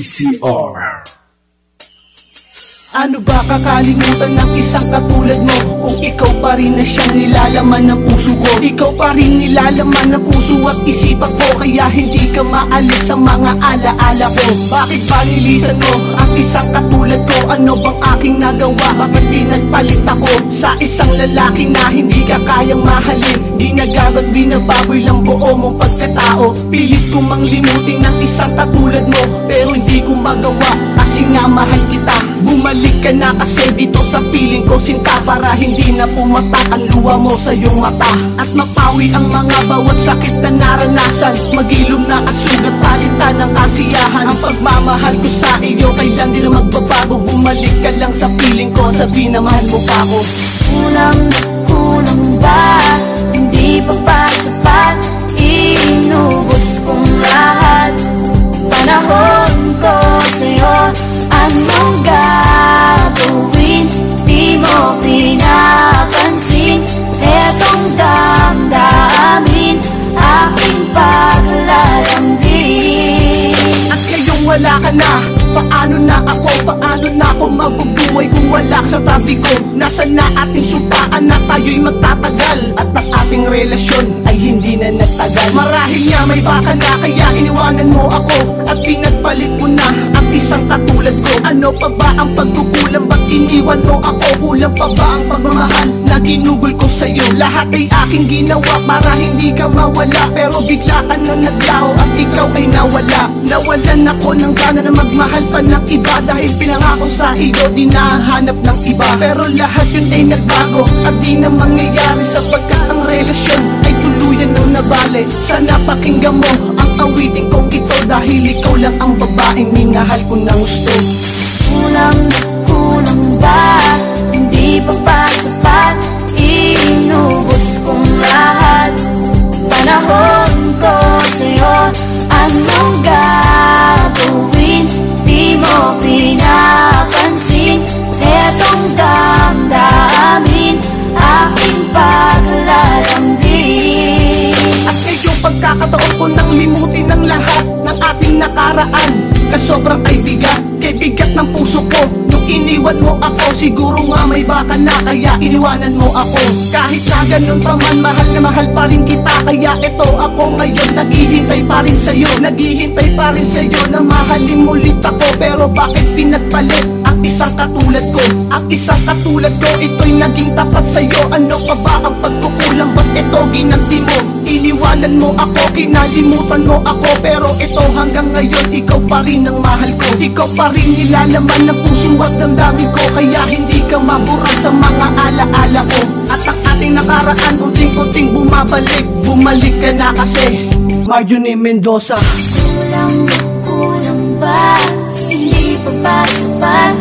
VCR. Ano ba kakalimutan ng isang katulad mo? Kung ikaw pa rin na siyang nilalaman ng puso ko. Ikaw pa rin nilalaman ng puso at isipan ko. Kaya hindi ka maalis sa mga alaala ko. Bakit ba nilisan mo ang isang katulad ko? Ano bang aking nagawa? Bakit di nagpalit ako sa isang lalaki na hindi ka kayang mahalin? Di nagagad binababoy lang buo mong pagkatao. Pilit ko mang limutin ng isang katulad mo, pero hindi ko magawa kasi nga mahal kita. Bumalik ka na kasi dito sa piling ko sinta, para hindi na pumatak ang luha mo sa iyong mata. At mapawi ang mga bawat sakit na naranasan. Magilom na ang sugat, palitan ng kasiyahan. Ang pagmamahal ko sa iyo kailan di na magbabago. Bumalik ka lang sa piling ko, sabi na mahal mo pa ako. Kulang ba? Hindi pa ba sapat? Inubos kong lahat. Panahon ko sa'yo, anong gagawin? Di mo pinapansin etong damdamin, aking paglalambing. At ngayong wala ka na, paano na ako? Paano na ako mabubuhay kung wala ka sa tabi ko? Nasaan na ating sumpaan na tayo'y magtatagal? At ang ating relasyon ay hindi na nagtagal. Marahil nga may baka na kaya iniwanan mo ako, at pinagpalit mo na ang isang katulad ko. Ano pa ba ang pagkukulang? Ba't iniwan mo ako? Kulang pa ba ang pagmamahal na ginugol ko sa'yo? Lahat ay aking ginawa para hindi ka mawala, pero bigla ka na naglaho at ikaw ay nawala. Nawalan ako ng gana na magmahal pa ng iba, dahil pinangako sa iyo di nahanap ng iba. Pero lahat yun ay nagbago at di na mangyayari, sapagkat ang relasyon ay tuluyan ng nabali. Sana pakinggan mo ang awitin kong ito, dahil ikaw lang ang babaeng minahal ko ng gusto. Kulang ba? Hindi pa ba sapat? Inubos kong lahat. Panahon ko sa'yo, anong gagawin? Di mo pinapansin etong damdamin, aking paglalambing. At ngayong pagkakataon ko nang limutin ang lahat ng ating nakaraan, na sobrang ay bigat, kay bigat ng puso ko. Nung iniwan mo ako, siguro nga may baka na kaya iniwanan mo ako. Kahit na ganun pa man, mahal na mahal pa rin kita. Kaya ito ako ngayon, naghihintay pa rin sa'yo. Naghihintay pa rin sa'yo na mahalin ulit ako. Pero bakit pinagpalit ang isang katulad ko? Ang isang katulad ko, ito'y naging tapat sa'yo. Ano pa ba ang pagkukulang? Ba't ito ginanti mo? Iniwanan mo ako, kinalimutan mo ako, pero ito hanggang ngayon ikaw pa rin ang mahal ko. Ikaw pa rin nilalaman ng puso at damdamin ko, kaya hindi ka mabura sa mga alaala ko. At ang ating nakaraan unting-unting bumabalik. Bumalik ka na kasi Marjorie Mendoza. Kulang ba? Hindi pa ba sapat?